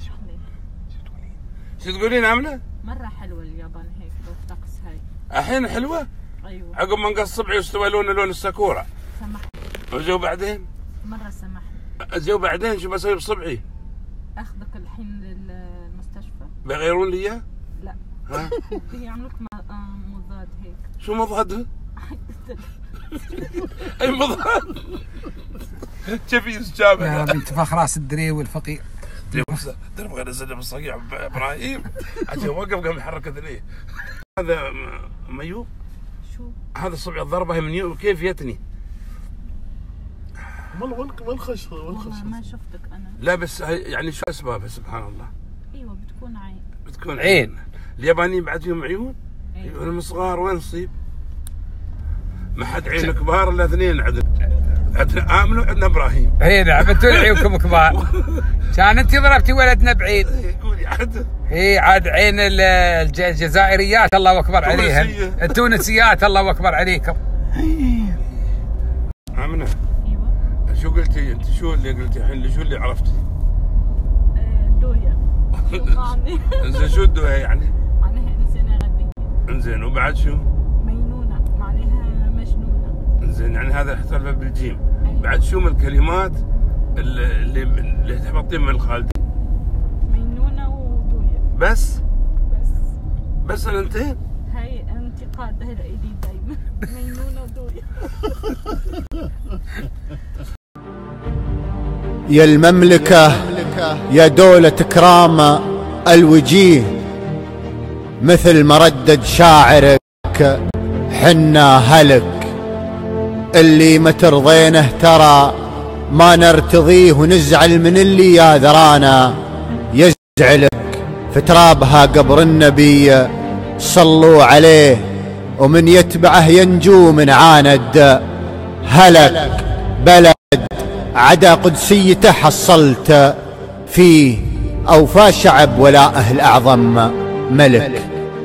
شو تقولين عاملة؟ مرة حلوة اليابان هيك بالطقس هاي. الحين حلوة؟ ايوه. عقب ما نقص صبعي واستوى لون لون الساكورا. سمحت. وجو بعدين؟ مرة سمحت. جو بعدين شو بسوي بصبعي؟ اخذك الحين للمستشفى؟ بيغيرون لي اياه؟ لا. ها؟ يعملوك مضاد هيك. شو مضاد؟ اي مضاد؟ شوفي استجابة. يا رب انتفاخ راس الدري والفقير. درب غير نزل بالصقيع ابراهيم عشان وقف قام يحرك ذليه. هذا ميوب. شو؟ هذا الصبع الضربه من يوب كيف يتني؟ وين وين خش وين خش؟ ما شفتك انا. لا بس يعني شو اسبابها سبحان الله؟ ايوه بتكون عين. بتكون عين. اليابانيين بعد فيهم عيون؟ ايوه. من صغار وين نصيب؟ ما حد عين كبار الا اثنين عندنا. عندنا امن وعندنا ابراهيم. اي نعم انتم عيونكم كبار. كان انت ضربتي ولدنا بعيد. قولي عاد. اي عاد عين الجزائريات الله اكبر عليها. التونسيات الله اكبر عليكم. امنه. ايوه. شو قلتي انت؟ شو اللي قلتي الحين؟ شو اللي عرفتي؟ دوية. شو معني؟ زين شو الدوية يعني؟ معناها انسانة غبية. انزين وبعد شو؟ مجنونة معناها مجنونة. انزين يعني هذا احترف بالجيم. بعد شو من الكلمات اللي اللي تحطين من الخالدي؟ مجنونة ودوية. بس؟ بس. بس الانتين؟ هاي انتقاد هذا الي دايما. مجنونة ودوية. يا المملكة يا دولة كرام الوجيه، مثل ما ردد شاعرك حنا هلك، اللي ما ترضينه ترى ما نرتضيه، ونزعل من اللي يا ذرانا يزعلك. في ترابها قبر النبي صلوا عليه، ومن يتبعه ينجو من عاند هلك. بلد عدا قدسيته حصلت فيه أوفى شعب ولاءه الأعظم ملك.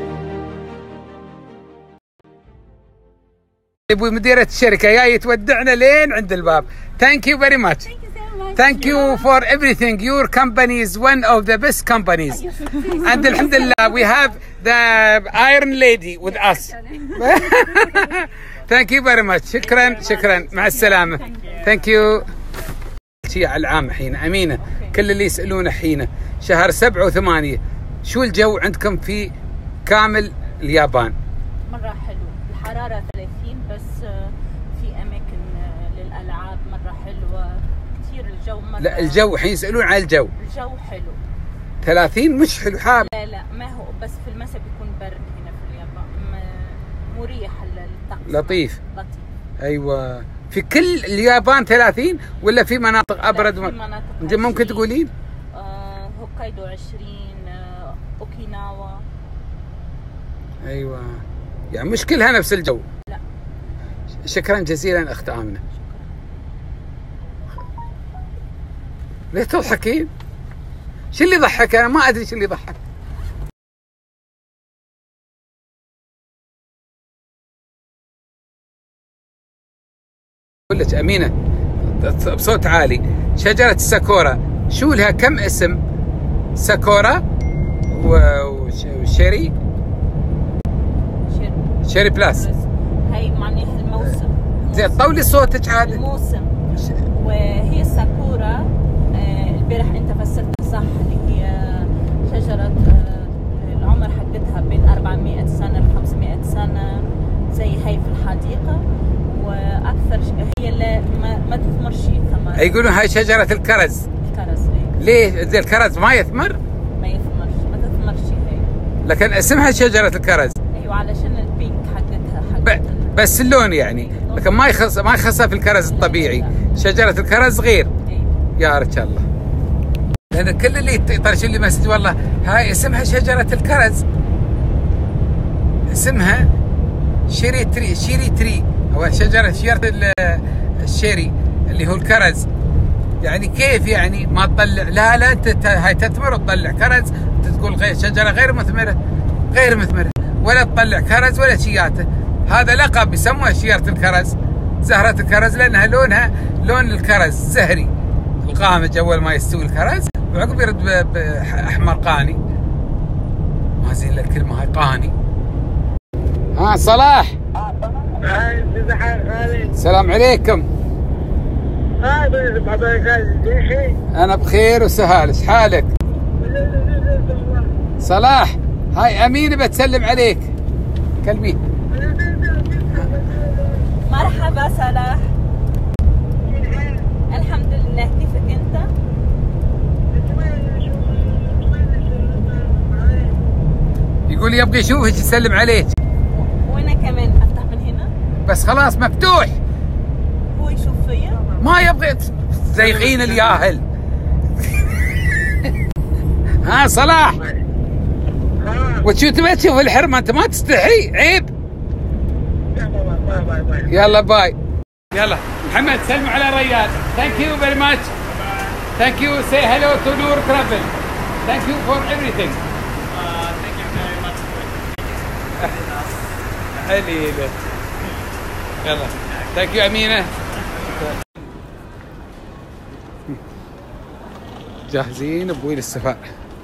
ابوي مديرة الشركة جاي تودعنا لين عند الباب. Thank you very much. Thank you for everything. Your company is one of the best companies. And alhamdulillah we have the Iron Lady with us. Thank you very much. شكرا شكرا مع السلامة. Thank you. شيء العام حين أمينة كل اللي يسألونه حين شهر سبعة وثمانية شو الجو عندكم في كامل اليابان؟ مرة حلو. الحرارة ثلاثين بس في أماكن للألعاب مرة حلوة كثير. الجو مرة لا الجو حين يسألون على الجو. الجو حلو. ثلاثين مش حلو حار. لا لا ما هو بس في المساء بيكون برد هنا في اليابان. مريح الطقس. لطيف. لطيف. أيوة. في كل اليابان ثلاثين ولا في مناطق أبرد؟ في مناطق انت ممكن تقولين؟ آه هوكايدو عشرين، آه اوكيناوا. ايوه يعني مش كلها نفس الجو. لا. شكرا جزيلا اخت آمنة. ليه تضحكين؟ شو اللي ضحك؟ انا ما ادري شو اللي ضحك. اقول لك امينه بصوت عالي، شجره الساكورا شو لها كم اسم؟ ساكورا وشيري شيري بلاس. هي معناها الموسم. زين طولي صوتك عاد. الموسم. وهي الساكورا البارح انت فسرتها صح، اللي هي شجره العمر حقتها بين أربعمئة سنه ل خمسمئة سنه، زي هي في الحديقه، واكثر هي اللي ما, ما تثمرش ثمر. يقولون هاي شجره الكرز. الكرز اي. ليه؟ زي الكرز ما يثمر؟ ما يثمرش، ما تثمرش هي. لكن اسمها شجره الكرز. ايوه علشان البينك حقتها حقت ب... بس اللون يعني، لكن ما يخص ما يخصها في الكرز الطبيعي. شجره الكرز غير. اي. يا رجال الله. لان كل اللي يطرشوا لي مسج والله هاي اسمها شجره الكرز، اسمها شيري تري، شيري تري هو شجره شجره الشيري اللي هو الكرز. يعني كيف يعني ما تطلع؟ لا لا انت هاي تثمر وتطلع كرز، انت تقول غير شجره غير مثمره، غير مثمره، ولا تطلع كرز ولا شياته. هذا لقب يسموها شجره الكرز، زهره الكرز، لانها لونها لون الكرز زهري القامج اول ما يستوي الكرز، وعقب يرد باحمر قاني. ما زين لك الكلمه هاي قاني. ها صلاح. السلام عليكم. انا بخير وسهال، ايش حالك؟ صلاح هاي امينه بتسلم عليك، كلمي. مرحبا صلاح. الحمد لله، كيفك انت؟ يقول يبغى يشوفك يسلم عليك. وانا كمان افتح من هنا؟ بس خلاص مفتوح. هو يشوف فيا؟ ما يبغى زيغين الياهل. ها صلاح وشو تبغى تشوف الحرمه؟ انت ما تستحي، عيب. يلا باي. يلا محمد سلموا على ريال. ثانك يو فيري ماتش. ثانك يو. سي هلو تو نور ترافل. ثانك يو فور everything. Thank you very much. حليله. يلا ثانك يو امينه. جاهزين ابوي للسفر،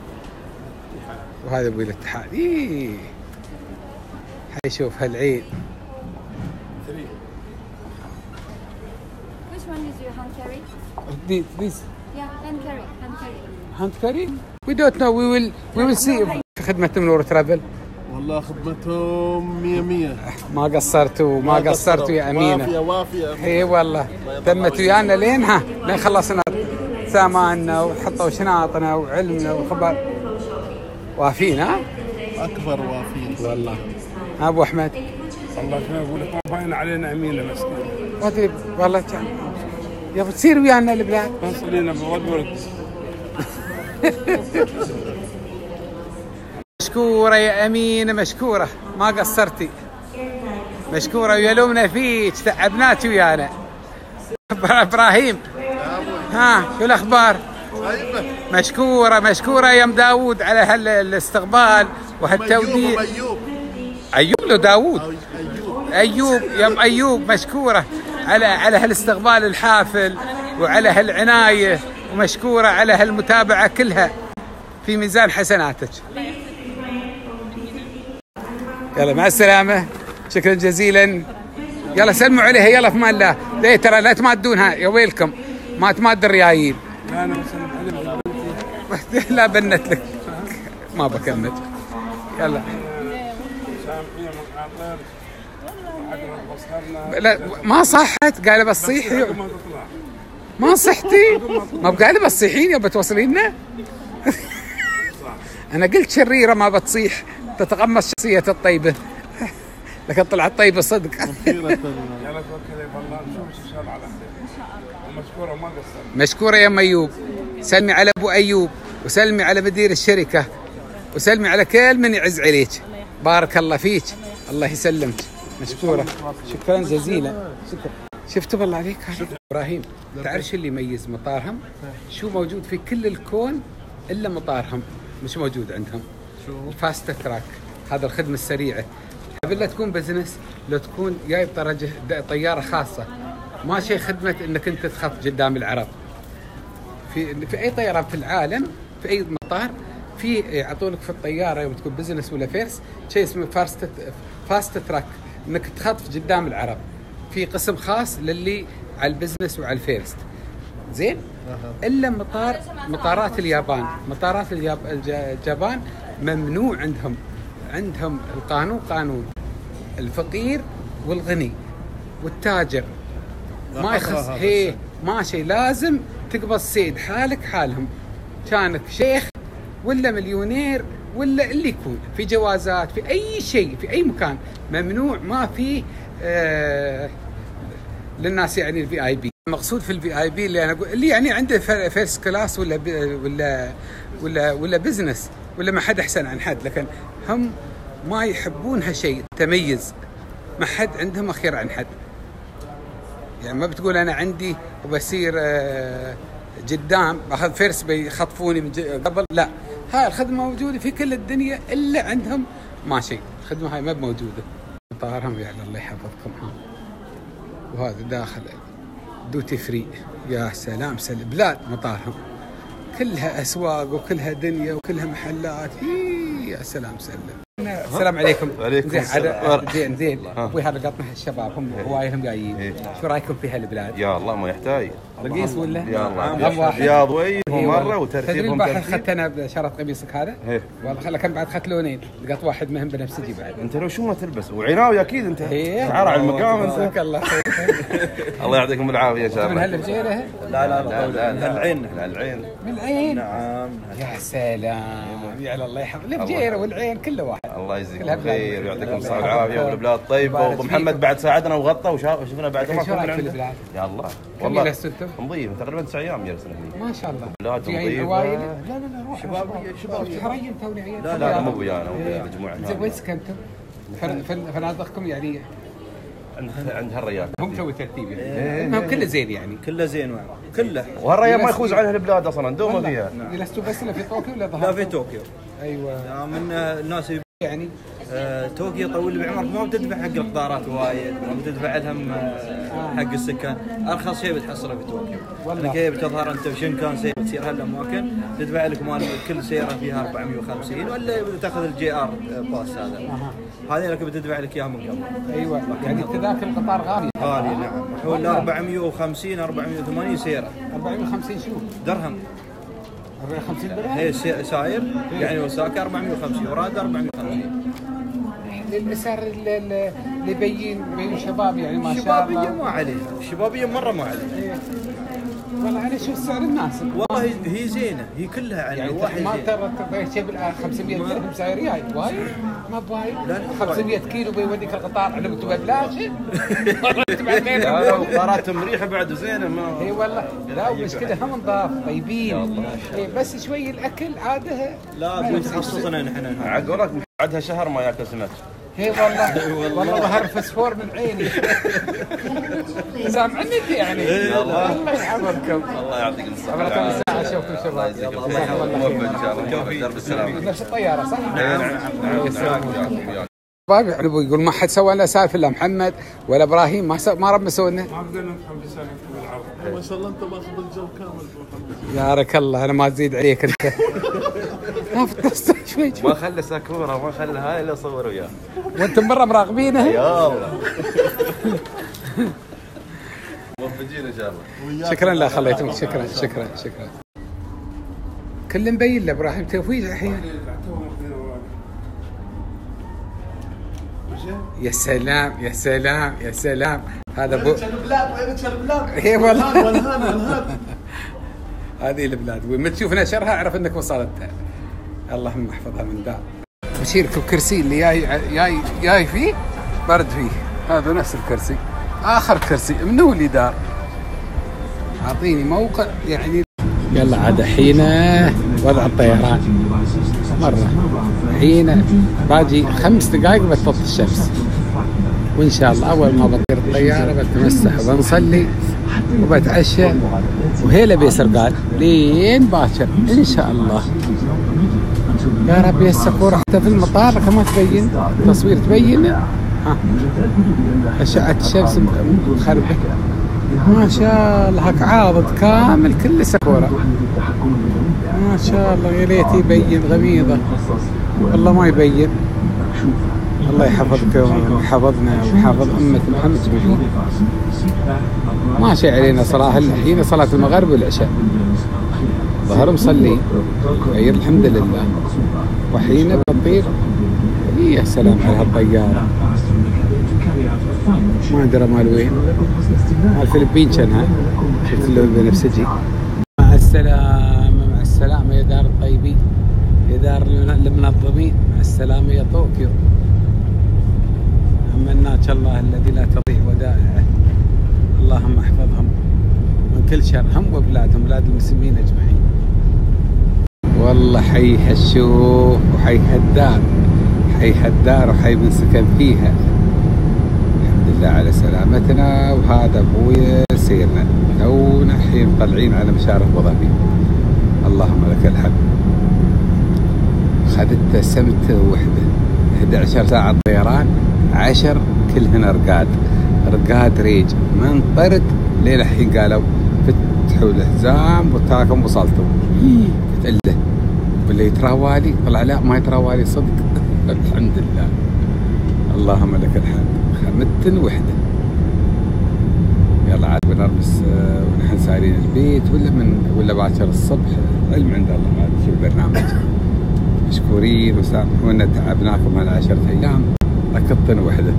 وهذا ابوي للاتحاد. ايه حيشوف هالعيد. Which one is your hand carry? This, this. Yeah, hand carry, hand carry. hand carry? We don't know. We will we will see. خدمتهم نور ترافل. والله خدمتهم مية مية. ما قصرتوا ما قصرتوا يا امينه. وافيه وافيه. اي والله تمت ويانا لين ها لين خلصنا ساماننا وحطوا شناطنا وعلمنا وخبر. وافين ها؟ اكبر وافين والله. ابو احمد الله شنو اقول لك، ما باين علينا امينه مسكين. ما ادري والله كان يا بتصير ويانا البلاد. بس لينا بورد. مشكوره يا امينه، مشكوره ما قصرتي، مشكوره ويلومنا فيك، تعبناك ويانا. ابراهيم ها شو الاخبار؟ مشكوره مشكوره يا ام داوود على هالاستقبال وهالتوديع. ايوب ايوب لو داوود ايوب يا ام ايوب، مشكوره على على هالاستقبال الحافل وعلى هالعنايه، ومشكوره على هالمتابعه كلها، في ميزان حسناتك. يلا مع السلامه، شكرا جزيلا. يلا سلموا عليها، يلا في مان الله. ليه ترى لا تمادونها، يا ويلكم، ما تماد الريايين. لا انا بسلم عليك. لا بنت لك ما بكمل. يلا لا ما صحت، قال بتصيح. ما صحتي، ما بقال بتصيحين يا بتوصلين لنا. انا قلت شريره ما بتصيح، تتقمص شخصيه الطيبه، لكن طلعت طيبه صدق. يلا توكلي بالله، نشوف ان شاء الله على خير. مشكوره ما قصرت. مشكوره يا ام ايوب. سلمي على ابو ايوب، وسلمي على مدير الشركه، وسلمي على كل من يعز عليك. بارك الله فيك، الله يسلمك. مشكوره، شكرا جزيلا. شكرا. شفتوا بالله عليك هذا ابراهيم، تعرف شو اللي يميز مطارهم؟ شو موجود في كل الكون الا مطارهم مش موجود عندهم. شو؟ الفاست تراك، هذا الخدمه السريعه. قبل لا تكون بزنس، لو تكون جايب طرجه طياره خاصه، ما شيء خدمه انك انت تخط قدام العرب. في في اي طيران في العالم، في اي مطار، في يعطونك في الطياره يوم تكون بزنس ولا فيرس شيء اسمه فاست فاست تراك، انك تخطف قدام العرب. في قسم خاص للي على البزنس وعلى الفيرست. زين؟ الا مطار مطارات اليابان، مطارات الياب... اليابان ممنوع عندهم. عندهم القانون قانون الفقير والغني والتاجر ما يخص. هي ماشي، لازم تقبض سيد حالك حالهم، كانك شيخ ولا مليونير ولا اللي يكون، في جوازات في اي شيء في اي مكان ممنوع. ما في آه للناس يعني الفي اي بي. المقصود في الفي اي بي اللي انا اقول اللي يعني عنده فيرست كلاس ولا ولا ولا ولا بزنس ولا ما حد احسن عن حد، لكن هم ما يحبون هالشيء تميز. ما حد عندهم اخير عن حد. يعني ما بتقول انا عندي وبصير قدام باخذ فيرس بيخطفوني من قبل، لا، هاي الخدمه موجوده في كل الدنيا الا عندهم ماشي. الخدمه هاي ما موجوده. مطارهم يعني الله يحفظكم. ها وهذا داخل دوتي فري. يا سلام سلام. بلاد مطارهم كلها اسواق وكلها دنيا وكلها محلات. يا سلام سلام. السلام عليكم. وعليكم السلام. زين زين ابوي هذا قطنا الشباب هم هوايهم جايين. شو رايكم في هالبلاد؟ يا الله ما يحتاج. رقيص ولا؟ يا الله رياض وين مره وترتيبهم. تدري اخذت انا بشرط قميصك هذا؟ والله خله كان بعد اخذت لونين، لقيت واحد مهم بنفسجي بعد. انت لو شو ما تلبس وعناوي اكيد انت. شعار على المقام انت. جزاك الله خير. الله يعطيكم العافيه ان شاء الله. من هالبجيره؟ لا لا لا لا العين. العين. من العين؟ نعم. يا سلام. يا الله يحفظ البجيره والعين كله واحد. الله يجزيكم خير ويعطيكم الصحه والعافيه والبلاد طيبه. وابو محمد بعد ساعدنا وغطى وشفنا بعد ما كنا من عنده. يا الله والله جلستوا؟ نضيف تقريبا تسع ايام جلسنا هنا. ما شاء الله. بلاد نظيفه. لا لا لا روح شباب شباب تحرين توني عيال. لا لا مو ويانا مجموعه. زين وين سكنتم؟ فنادقكم يعني عند عند هالريال. هم سووا ترتيب يعني. المهم كله زين يعني. كله زين كله. وهالريال ما يخوز عنها البلاد اصلا دوما فيها. جلستوا بس في طوكيو ولا لا في طوكيو. ايوه. من الناس يعني آه، طوكيو طول بعمرك ما بتدفع حق القطارات وايد، ما بتدفع لهم آه، حق السكن. ارخص شيء بتحصله في طوكيو. والله كيف بتظهر انت بشنكانسي بتصير هالاماكن تدفع لك مال كل سياره فيها أربعمية وخمسين ولا تاخذ الجي ار باس هذا. هذه لك بتدفع لك اياها من قبل. ايوه يعني تذاكر القطار غالي. غالي نعم. حول أربعمية وخمسين أربعمية وثمانين سياره. أربعمية وخمسين شو؟ درهم. أربعمية وخمسين درهم؟ هي ساير يعني وساكا أربعمية وخمسين وراد أربعمية وخمسين. المسار اللي يبين بين شباب يعني ما شاء الله. شبابيه ما عليه، شبابيه مره ما عليه. والله انا اشوف سعر الناس. والله هي زينه، هي كلها يعني, يعني واحد ما ترى تبغى شيء بال خمسمية درهم سعر رياي وايد ما بوايد. خمسمية كيلو بيوديك القطار على مكتوبه ببلاش. لا وقطارات مريحه بعد زينه ما. اي والله لا ومشكله هم نضاف طيبين. اي بس شوي الاكل عاده لا تخصصنا نحن. عقولك بعدها شهر ما ياكل سمك. اي والله والله ظهر فسفور من عيني. سامعني يعني. الله يحفظكم. الله يعطيكم الصحه. عبركم الساعه اشوفكم شباب. الله يوفقك ان شاء الله. درب السلام. نفس الطياره صح؟ نعم نعم. بابي يقول ما حد سوى لنا سالفه الا محمد ولا ابراهيم ما سو... ما رب مسوي لنا. ما بدنا نفهم بسالفه بالعرض. ما شاء الله انت ماخذ الجو كامل. بارك الله انا ما ازيد عليك انت. ما فتست شوي ما خلى ساكوره ما خلى هاي اللي صور وياه. وانتم برا مراقبينه. يا الله. موفقين ان شاء الله. شكرا لا خليتم شكرا شكرا شكرا. كل مبين لابراهيم توفيق الحين. يا سلام يا سلام يا سلام. هذا بو اي والله. هذه البلاد وما تشوف نشرها اعرف انك وصلت. اللهم احفظها من دار. بشيرك الكرسي اللي جاي جاي جاي فيه برد فيه. هذا نفس الكرسي اخر كرسي منو اللي دار. اعطيني موقع يعني. يلا عاد حين وضع الطيران مره حين باجي خمس دقائق بتطل الشمس. وإن شاء الله أول ما بطير الطيارة بتمسح وبنصلي وبتعشى وهيلا بيسرقال لين باكر إن شاء الله. يا رب يسكور حتى في المطار كما تبين تصوير تبين ها أشعة الشمس مخربة ما شاء الله. هك عاضد كامل كل سكورة ما شاء الله. يا ريت يبين غميضة والله ما يبين. الله يحفظك ويحفظنا ويحفظ أمة محمد جميعا. ماشي علينا صلاة الحين صلاة المغرب والعشاء ظهر مصلي غير الحمد لله وحين بطير. يا سلام على هالطيارة ما أدري مال وين مال الفلبين كانها شفت اللون البنفسجي. مع السلامة مع السلامة يا دار الطيبين يا دار المنظمين. مع السلامة يا طوكيو. أمناك الله الذي لا تضيع ودائعه. اللهم احفظهم من كل شر هم وبلادهم بلاد المسلمين أجمعين. والله حي هالشوف وحي هالدار حي هالدار وحي من سكن فيها. الحمد لله على سلامتنا. وهذا ابويا سيرنا تونا الحين طالعين على مشارف ابو ظبي. اللهم لك الحمد. خذت سمت وحده إحدى عشرة ساعة طيران عشر كلهن رقاد رقاد ريج من طرد لين الحين قالوا فتحوا الحزام وتاكم وصلتوا. قلت له باللي يتراوالي طلع لا ما يتراوالي صدق. الحمد لله اللهم لك الحمد. خمتن وحده. يلا عاد بنرمس ونحن سايرين البيت ولا من ولا باكر الصبح. علم عند الله عاد شو البرنامج. مشكورين وسامحونا تعبناكم هالعشرة ايام. ركضتن وحده.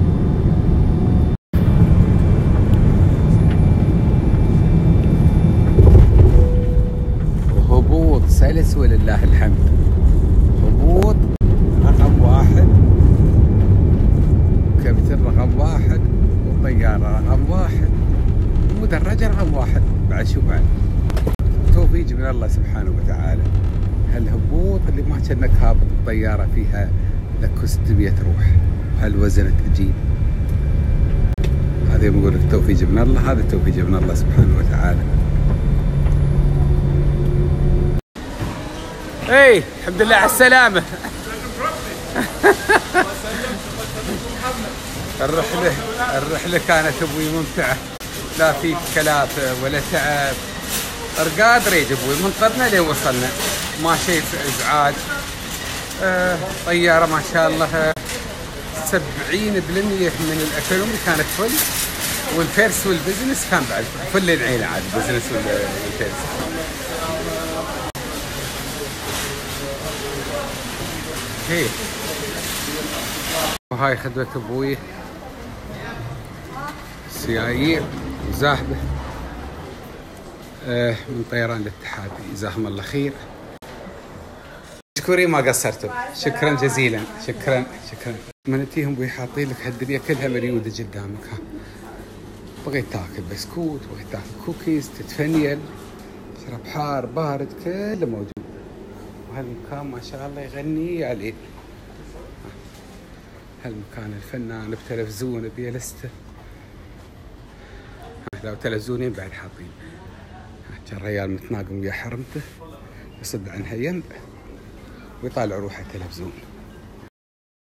وهبوط سلس ولله الحمد. هبوط رقم واحد كابتن رقم واحد والطيارة رقم واحد ومدرجة رقم واحد. بعد شو بعد توفيق من الله سبحانه وتعالى. هالهبوط اللي ما كأنك هابط الطيارة فيها لك ستمية روح هالوزن تجيب. هذا يقول لك توفيق من الله. هذا توفيق من الله سبحانه وتعالى. اي الحمد لله على السلامة. الرحلة الرحلة كانت ابوي ممتعة. لا في كلافة ولا تعب. رقاد ريج ابوي من طرنا لين وصلنا ما شيء ازعاج. آه طيارة ما شاء الله سبعين بالمية من الاكونومي كانت فل والفيرس والبزنس كان بعد فل العين عاد البزنس والفيرس. هي وهاي خدمة ابوي سيايير وزاحبة آه من طيران الاتحاد. جزاهم الله خير. مشكورين ما قصرتوا. شكرا جزيلا. شكرا شكرا. من تيهم بي حاطين لك هالدنيا كلها مريوده قدامك. ها بغيت تاكل بسكوت بغيت تاكل كوكيز تتفنيل تشرب حار بارد كله موجود. وهالمكان ما شاء الله يغني عليه. هالمكان الفنان بتلفزون بيلسته. لو تلفزونين بعد حاطين. كان ريال متناقم ويا حرمته يصد عنها ينبع ويطالع روحه تلفزون.